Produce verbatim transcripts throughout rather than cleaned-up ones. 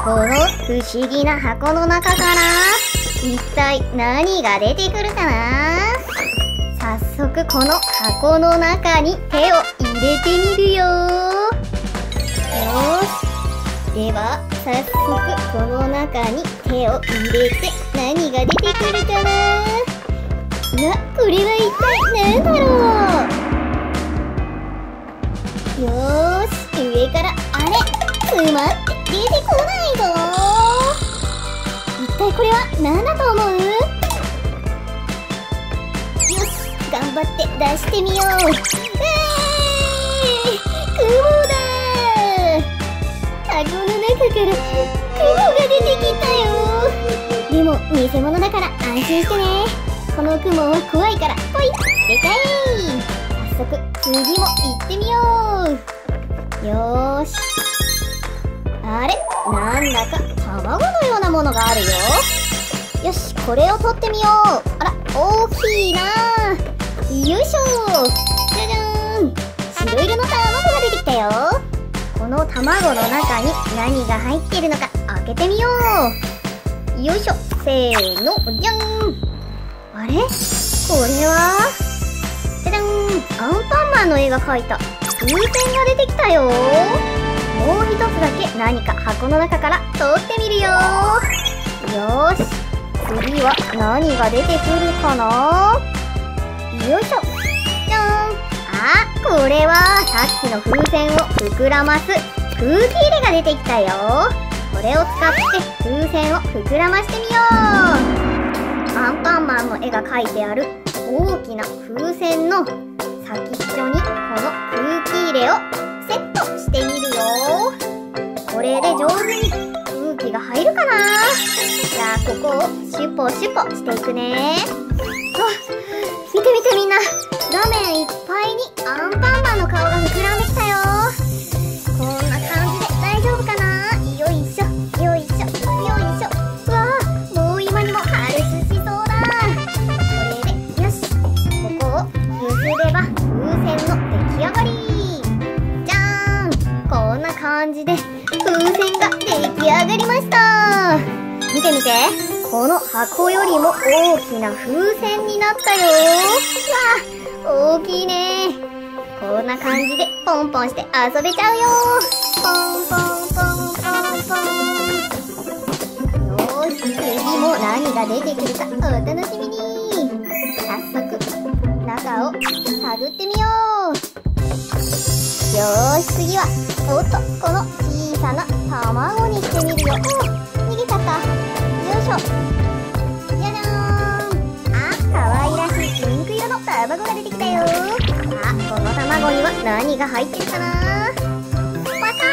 この不思議な箱の中から一体何が出てくるかな。早速この箱の中に手を入れてみるよ。よーし、では早速この中に手を入れて何が出てくるかな。うわ、これは一体何だろう。よーし、上からあれ詰まって出てこないぞ。一体これは何だと思う？よし、頑張って出してみよう。えー、雲だー。箱の中から雲が出てきたよ。でも偽物だから安心してね。この雲は怖いからポイッでかい。早速次も行ってみよう。よーし、あれ、なんだか卵のようなものがあるよ。よし、これを取ってみよう。あら、大きいな。よいしょ。じゃじゃーん、白色の卵が出てきたよ。この卵の中に何が入っているのか開けてみよう。よいしょ、せーの、じゃん。あれ、これはじゃじゃん、アンパンマンの絵が描いた風船が出てきたよ。もう一つだけ何か箱の中から取ってみるよ。よーし、次は何が出てくるかな。よいしょ、じゃーん。あ、これはさっきの風船を膨らます空気入れが出てきたよ。これを使って風船を膨らましてみよう。アンパンマンの絵が描いてある大きな風船の先っちょにこの空気入れをセットしてみるよ。これで上手に空気が入るかな。じゃあここをシュポシュポしていくね。あ、見て見てみんな、画面いっぱいにアンパンマンの顔が膨らんできたよ。こんな感じで大丈夫かな。よいしょよいしょよいしょ。わあ、もう今にも春ししそうだ。これでよし、ここを削れば風船の出来上がり。じゃーん、こんな感じで風船が出来上がりました。見てみて、この箱よりも大きな風船になったよ。わあ、大きいね。こんな感じでポンポンして遊べちゃうよ。ポンポンポンポンポン。よーし、次も何が出てくるかお楽しみに。早速中を探ってみよう。よーし、次はおっと、この小さな卵にしてみるよ。お、逃げちゃった。よいしょ、じゃじゃーん。あ、かわいらしいピンク色の卵が出てきたよ。あ、この卵には何が入ってるかな。また、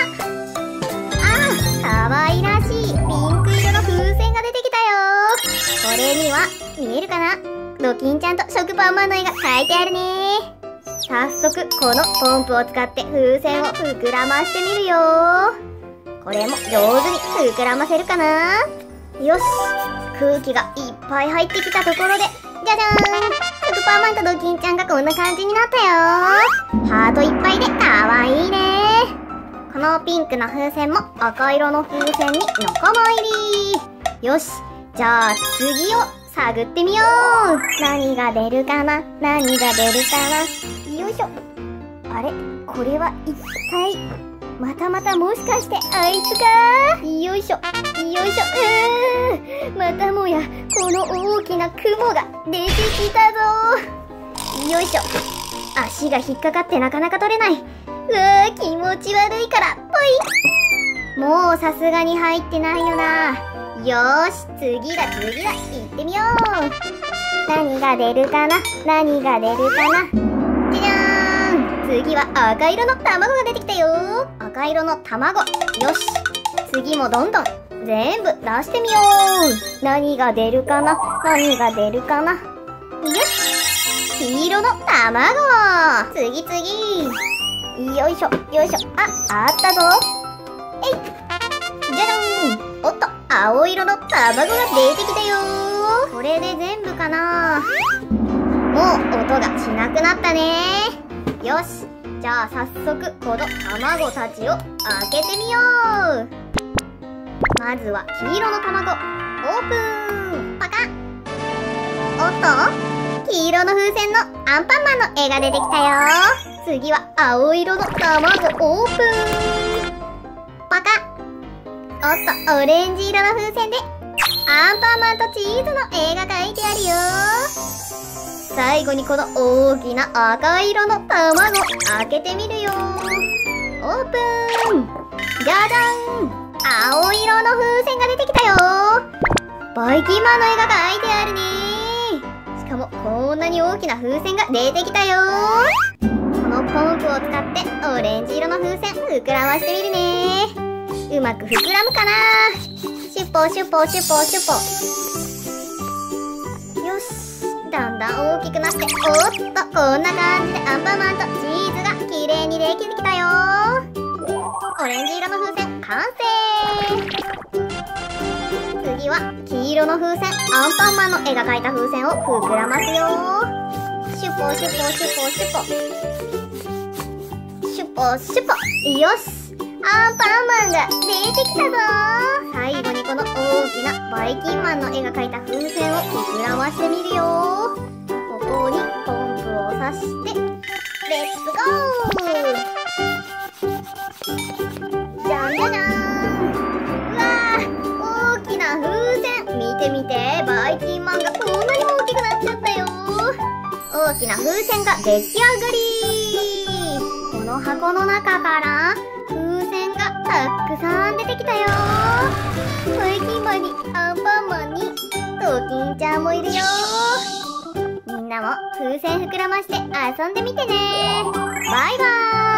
あ、かわいらしいピンク色の風船が出てきたよ。これには見えるかな、ドキンちゃんと食パンマンの絵が描いてあるね。早速このポンプを使って風船を膨らましてみるよ。これも上手に膨らませるかな。よし、空気がいっぱい入ってきたところで、じゃじゃーん、食パンマンとドキンちゃんがこんな感じになったよ。ハートいっぱいでかわいいね。このピンクの風船も赤色の風船に仲間入り。よし、じゃあ次を探ってみよう。何が出るかな、何が出るかな。よいしょ、あれ、これは一体またまたもしかしてあいつか。よいしょよいしょ、うー、またもやこの大きな雲が出てきたぞ。よいしょ、足が引っかかってなかなか取れない。うわー、気持ち悪いからポイ。もうさすがに入ってないよな。よーし、次だ次だ、行ってみよう。何が出るかな、何が出るかな。じゃじゃーん、次は赤色の卵が出てきたよ。赤色の卵、よし、次もどんどん全部出してみよう。何が出るかな、何が出るかな。よし、黄色の卵、次次、よいしょよいしょ、あ、あったぞ。えい、じゃじゃん、おっと、青色の卵が出てきたよ。これで全部かな。もう音がしなくなったね。よし、じゃあ早速この卵たちを開けてみよう。 まずは黄色の卵、オープン。パカッ。おっと、黄色の風船のアンパンマンの絵が出てきたよ。次は青色の卵、オープン。パカッ。おっと、オレンジ色の風船でアンパンマンとチーズの絵が描いてあるよ。最後にこの大きな赤色の卵、開けてみるよ。オープン。じゃじゃん。青色の風船が出てきたよ。バイキンマンの絵が描いてあるね。しかもこんなに大きな風船が出てきたよ。このポンプを使ってオレンジ色の風船膨らましてみるね。うまく膨らむかな。シュポシュポシュポシュポ。よし、だんだん大きくなって、おっと、こんな感じでアンパンマンとチーズがきれいにできてきたよ。オレンジ色の風船完成。次は黄色の風船、アンパンマンの絵が描いた風船を膨らますよ。シュポシュポシュポシュポシュポシュポ。よし、アンパンマンが出てきたぞ。最後にこの大きなバイキンマンの絵が描いた風船を膨らましてみるよ。ここにポンプを刺してレッツゴー。じゃんじゃじゃーん。うわー、大きな風船。見てみて、バイキンマンがこんなに大きくなっちゃったよ。大きな風船が出来上がり。この箱の中から風船がたくさん出てきたよ。バイキンマンにアンパンマンにドキンちゃんもいるよ。みんなも風船膨らまして遊んでみてね。バイバーイ。